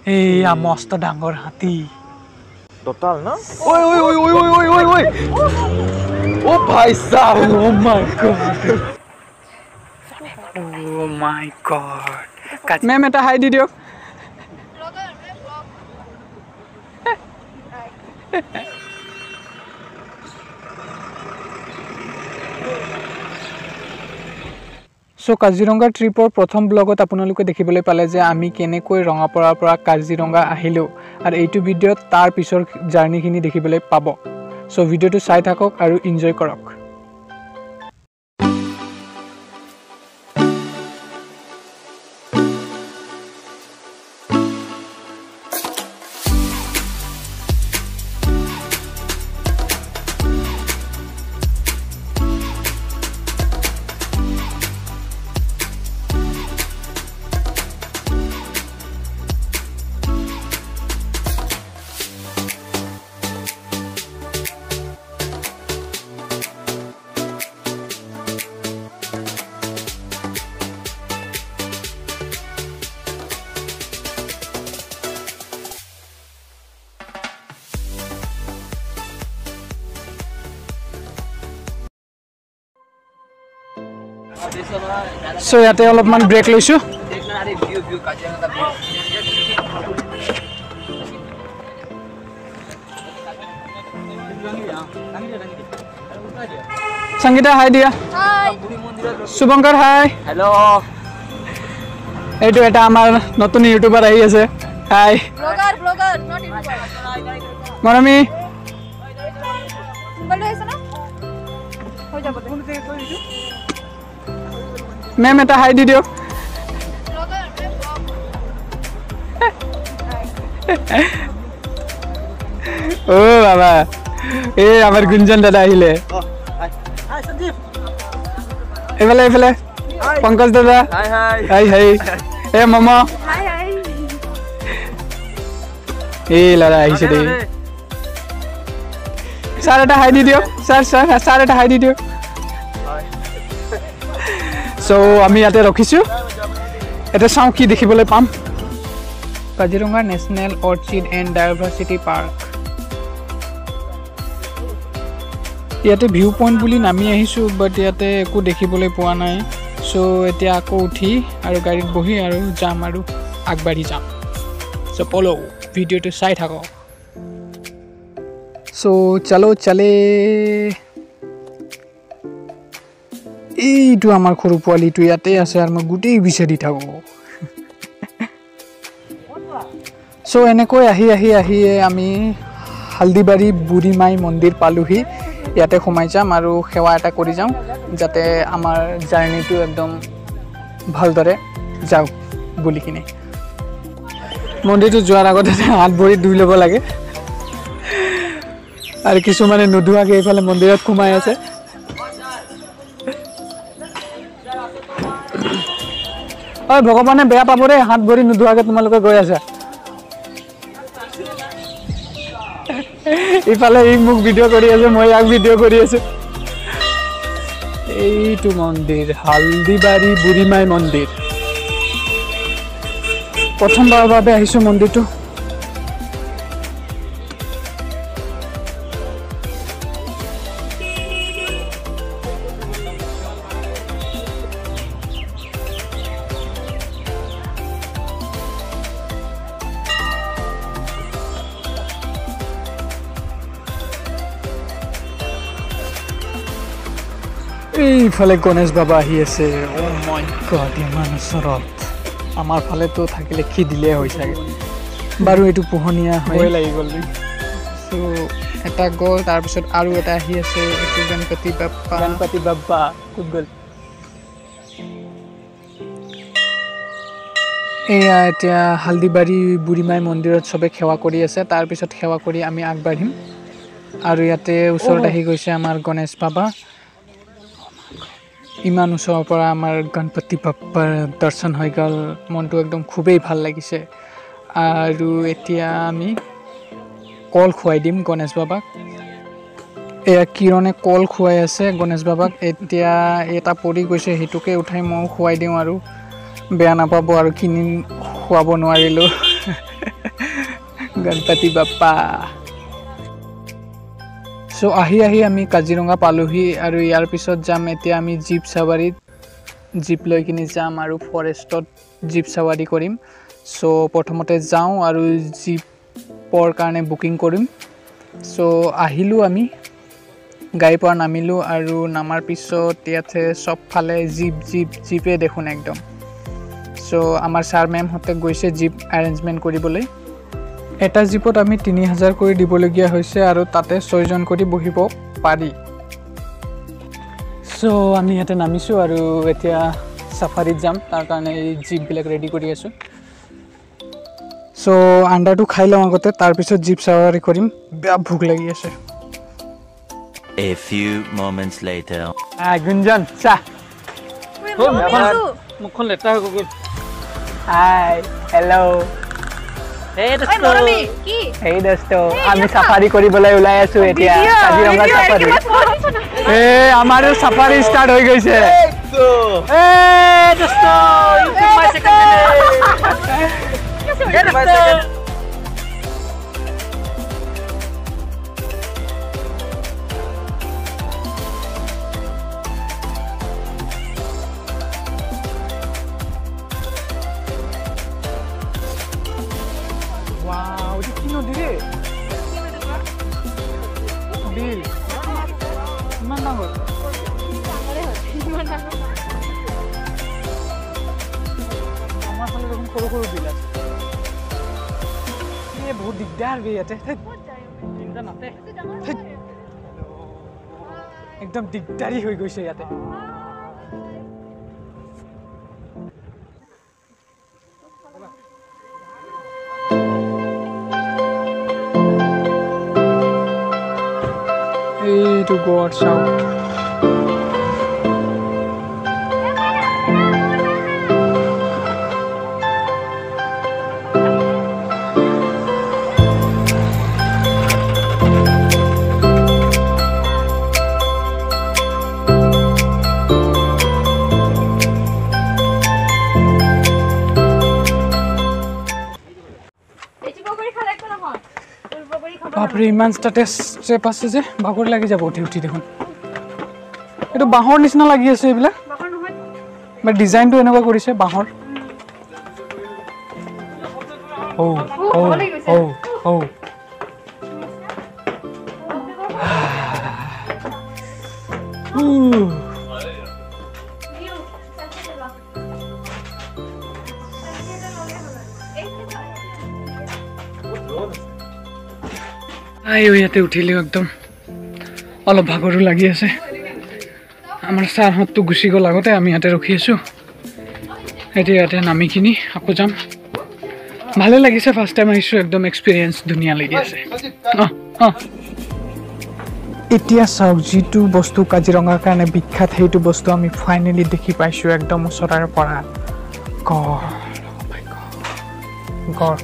এয়া মস্ত ডাঙৰ হাতী total না ওই ওই ওই ওই ওই ওই ওই ও ভাই সাহেব ও মাই গড মেম এটা হাই দি দিয়ক সো কাজিৰঙা ট্ৰিপৰ প্ৰথম ব্লগত আপোনালোকে দেখিবলৈ পালে যে আমি কেনেকৈ ৰঙাপাৰাৰ পৰা কাজিৰঙা আহিলো আৰু এইটো ভিডিঅ'ত তাৰ পিছৰ জাৰ্নিখিনি দেখিবলৈ পাব সো ভিডিঅ'টো চাই থাকক আৰু এনজয় কৰক সো ইয়াতে অলপমান ব্ৰেক লৈছো সংগীতা হাই দিয়া শুভঙ্কৰ হাই hello এইটো এটা আমাৰ নতুন ইউটিউবাৰ আহি আছে হাই ব্লগাৰ নট ইউটিউবাৰ মৰমি বল আছে না হৈ যাব মেম এটা হাই দি দিয়ক ও বাবা এই আমাৰ গুঞ্জন দাদা আহিলে এইফালে এইফালে পংকজ দাদা হাই হাই এ মম এই ল'ৰা আহিছে দেই ছাৰ এটা হাই দি দিয়ক ছাৰ এটা হাই দি দিয়ক সো আমি ইয়াতে ৰখিছো এটা চাওঁ কি দেখিবলৈ পাম Kaziranga national orchid and diversity park ইয়াতে ভিউ পইণ্ট বুলি নামি আহিছোঁ বাট ইয়াতে একো দেখিবলৈ পোৱা নাই সো এতিয়া আকৌ উঠি আৰু গাড়ীত বহি আৰু যাম আৰু আগবাঢ়ি যাম সো পলো ভিডিঅ'টো চাই থাকক সো চলো চলে এইটো আমাৰ সৰু পোৱালিটো ইয়াতে আছে আৰু মই গোটেই বিচাৰি থাকোঁ সো এনেকৈ আহি আমি হালদিবাৰী বুঢ়ীমাই মন্দিৰ পালোহি ইয়াতে সোমাই যাম আৰু সেৱা এটা কৰি যাওঁ যাতে আমাৰ জাৰ্নিটো একদম ভালদৰে যাওক বুলি কিনে মন্দিৰটো যোৱাৰ আগতে হাত ভৰি ধুই ল'ব লাগে আৰু কিছুমানে নোধোৱাকৈ এইফালে মন্দিৰত সোমাই আছে ঐ ভগৱানে বেয়া পাব ৰে হাত ভৰি নোধোৱাকৈ তোমালোকে গৈ আছা ইফালে ই মোক ভিডিঅ' কৰি আছে মই ইয়াক ভিডিঅ' কৰি আছো এইটো মন্দিৰ হালদিবাৰী বুঢ়ীমাই মন্দিৰ প্ৰথমবাৰৰ বাবে আহিছোঁ মন্দিৰটো এইফালে গণেশ বাবা আহি আছে ও মাই গড ইমান ওচৰত আমাৰ ফালেতো থাকিলে খি দিলে হৈ চাগে বাৰু এইটো পোহনীয়া হৈ লাগি গ'ল সো এটা গ'ল তাৰপিছত আৰু এটা আহি আছে এইটো গণপতি বাপ্পা ক'ত গ'ল এয়া এতিয়া হালদিবাৰী বুঢ়ীমাই মন্দিৰত চবে সেৱা কৰি আছে তাৰপিছত সেৱা কৰি আমি আগবাঢ়িম আৰু ইয়াতে ওচৰত আহি গৈছে আমাৰ গণেশ বাবা ইমান ওচৰৰ পৰা আমাৰ গণপতি বাপ্পাৰ দৰ্শন হৈ গ'ল মনটো একদম খুবেই ভাল লাগিছে আৰু এতিয়া আমি কল খুৱাই দিম গণেশ বাবাক এয়া কিৰণে কল খুৱাই আছে গণেশ বাবাক এতিয়া এটা পৰি গৈছে হেতুকে উঠাই মই খুৱাই দিওঁ আৰু বেয়া নাপাব আৰু কিনি খুৱাব নোৱাৰিলোঁ गणपति बाप्पा सो आही आही आमी काजिरंगा पालोही आरो यार पिছত जाम एतिया आमी जीप सवारी जीप লৈ কিনি যাম আৰু ফৰেষ্টত জীপ সৱাৰি কৰিম সো প্ৰথমতে যাওঁ আৰু জীপৰ কাৰণে বুকিং কৰিম সো আহিলো আমি গাড়ীৰ পৰা নামিলো আৰু নামাৰ পিছত ইয়াতে সব ফালে জীপে দেখোন একদম সো আমাৰ ছাৰ মেম হতে গৈছে জীপ এৰেঞ্জমেন্ট কৰিবলৈ এটা জীপত আমি 3000 কৰি দিবলগীয়া হৈছে আৰু তাতে 6 জন কৰি বহিব পাৰি সো আমি ইয়াতে নামিছো আৰু এতিয়া সাফাৰিত যাম তাৰ কাৰণে জীপ বিলাক ৰেডি কৰি আছো সো আন্ডাৰটো খাই লওঁ আগতে তাৰ পিছত জীপ সৱাৰি কৰিম বেয়া ভুক লাগি আছে A few moments later. গুঞ্জন চা মুখখন লেটা হৈ গ'ল hi hello Hey, Morami, ki? Hey dosto, আমি সাফারি কৰিবলৈ ওলাই আছো এতিয়া কাজিৰঙা সাফারি এ আমাৰো সাফারি স্টার্ট হৈ গৈছে এ dosto you took my second minute get my second wow ini kino dire bil mana hol আমার ফালে দেখুন সৰু সৰু বিল আছে এই বহুত দিগদাৰ বে ইয়াতে চিন্তা নাতে একদম দিগদাৰি হৈ গৈছে ইয়াতে to go outside বাপরে ইমান স্টেপ আছে যে ভাগৰ লাগি যাব উঠি উঠি দেখোন এটো বাহৰ নিচিনা লাগি আছে এইবিলাক বাহৰ নহয় মানে ডিজাইনটো এনেকুৱা কৰিছে বাহৰ ও আইও ইয়াতে উঠিলে একদম অলপ ভাগৰো লাগি আছে আমাৰ ছাৰহঁতটো গুচি গ'ল আগতে আমি ইয়াতে ৰখি আছো এতিয়া ইয়াতে নামি কিনি আকৌ যাম ভালে লাগিছে ফাৰ্ষ্ট টাইম আহিছো একদম এক্সপেৰিয়েন্স ধুনীয়া লাগি আছে এতিয়া চাওক যিটো বস্তু কাজিৰঙাৰ কাৰণে বিখ্যাত সেইটো বস্তু আমি ফাইনেলি দেখি পাইছো একদম ওচৰৰ পৰা গড়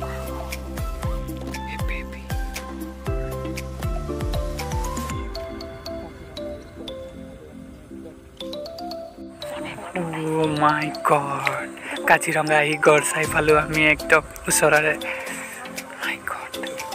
Oh my god কাজিৰঙা আহি গড় চাই পালো আমি একদম ওচৰৰে my god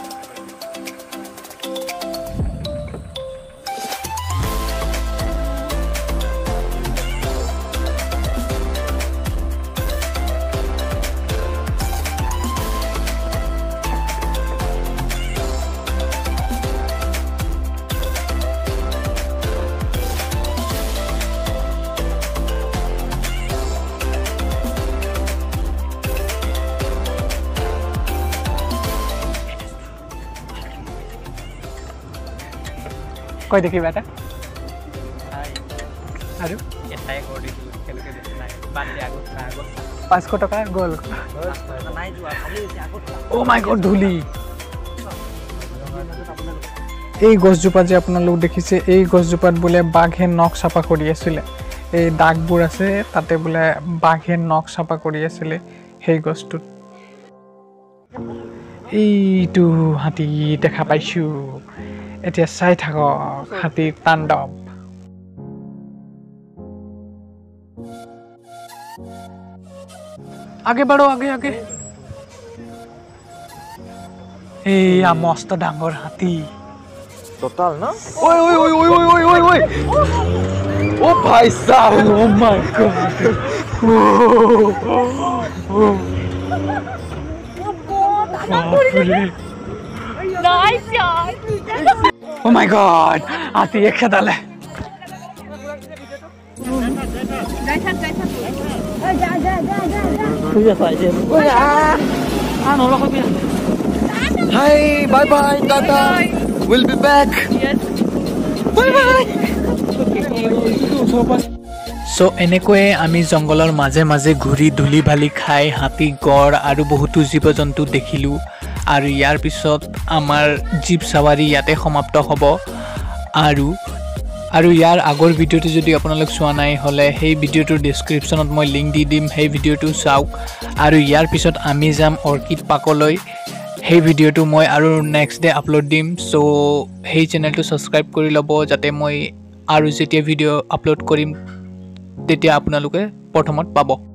কই দেখি বেটা আৰু এটাই কৰি দিলো কেলকে নাই বান্দে আগত 500 টকা গল নাই যোৱা খালি আগত ও মাই গড ধুলি এই গছজোপা যে আপোনালোক দেখিছে এই গছজোপাত বলে বাঘে নখ চাপা কৰি আছিল এই দাগবোৰ আছে তাতে বলে বাঘে নখ চাপা কৰি আছিল সেই গছটো এইটো হাতী দেখা পাইছো এতিয়া চাই থাকক হাতীৰ তাণ্ডৱ आगे बढ़ो आगे आगे এইয়া মস্ত ডাঙৰ হাতী Total, no? oi oi oi oi oi oi oi oh bhai sahab oh my god Nice shot. oh my god হাতী খেদালে Hi, bye bye, Tata. We'll be back. So এনেকৈয়ে আমি জংগলৰ মাজে মাজে ঘূৰি ধূলি বালি খাই হাতী গড় আৰু বহুতো জীৱ জন্তু দেখিলোঁ আৰু ইয়াৰ পিছত আমাৰ জীপ চাৱাৰী ইয়াতে সমাপ্ত হ'ব আৰু ইয়াৰ আগৰ ভিডিঅ'টো যদি আপোনালোক চোৱা নাই হ'লে সেই ভিডিঅ'টোৰ ডেছক্ৰিপশ্যনত মই লিংক দি দিম সেই ভিডিঅ'টো চাওক আৰু ইয়াৰ পিছত আমি যাম অৰ্কিড পাৰ্কলৈ সেই ভিডিঅ'টো মই আৰু নেক্সট ডে আপলোড দিম চ' সেই চেনেলটো ছাবস্ক্ৰাইব কৰি ল'ব যাতে মই আৰু যেতিয়া ভিডিঅ' আপলোড কৰিম তেতিয়া আপোনালোকে প্ৰথমত পাব